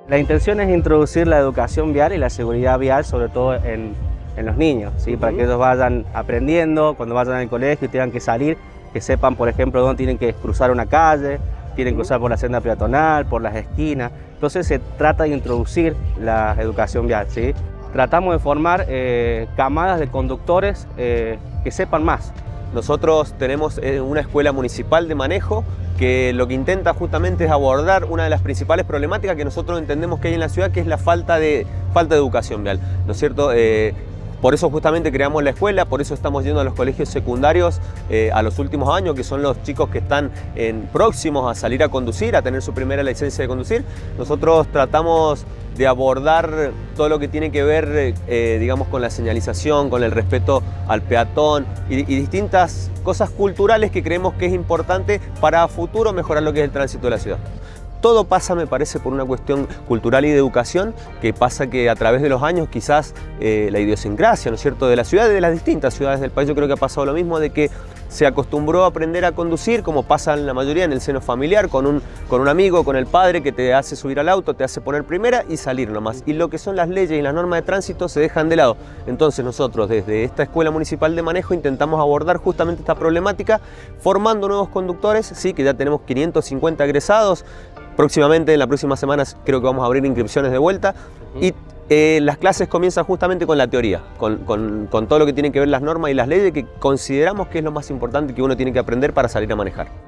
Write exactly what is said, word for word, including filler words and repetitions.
La intención es introducir la educación vial y la seguridad vial, sobre todo en, en los niños, ¿sí? Uh-huh. Para que ellos vayan aprendiendo, cuando vayan al colegio y tengan que salir, que sepan, por ejemplo, dónde tienen que cruzar una calle, tienen que cruzar por la senda peatonal, por las esquinas. Entonces se trata de introducir la educación vial, ¿sí? Tratamos de formar eh, camadas de conductores eh, que sepan más. Nosotros tenemos una escuela municipal de manejo que lo que intenta justamente es abordar una de las principales problemáticas que nosotros entendemos que hay en la ciudad, que es la falta de, falta de educación vial, ¿no es cierto? Eh, Por eso justamente creamos la escuela, por eso estamos yendo a los colegios secundarios eh, a los últimos años, que son los chicos que están en, próximos a salir a conducir, a tener su primera licencia de conducir. Nosotros tratamos de abordar todo lo que tiene que ver, eh, digamos, con la señalización, con el respeto al peatón y, y distintas cosas culturales que creemos que es importante para a futuro mejorar lo que es el tránsito de la ciudad. Todo pasa, me parece, por una cuestión cultural y de educación, que pasa que a través de los años quizás eh, la idiosincrasia, ¿no es cierto?, de la ciudad y de las distintas ciudades del país, yo creo que ha pasado lo mismo, de que se acostumbró a aprender a conducir, como pasa en la mayoría en el seno familiar, con un, con un amigo, con el padre, que te hace subir al auto, te hace poner primera y salir nomás. Y lo que son las leyes y las normas de tránsito se dejan de lado. Entonces nosotros desde esta Escuela Municipal de Manejo intentamos abordar justamente esta problemática, formando nuevos conductores, sí, que ya tenemos quinientos cincuenta egresados. Próximamente, en las próximas semanas, creo que vamos a abrir inscripciones de vuelta. Uh-huh. Y eh, las clases comienzan justamente con la teoría, con, con, con todo lo que tiene que ver las normas y las leyes, que consideramos que es lo más importante que uno tiene que aprender para salir a manejar.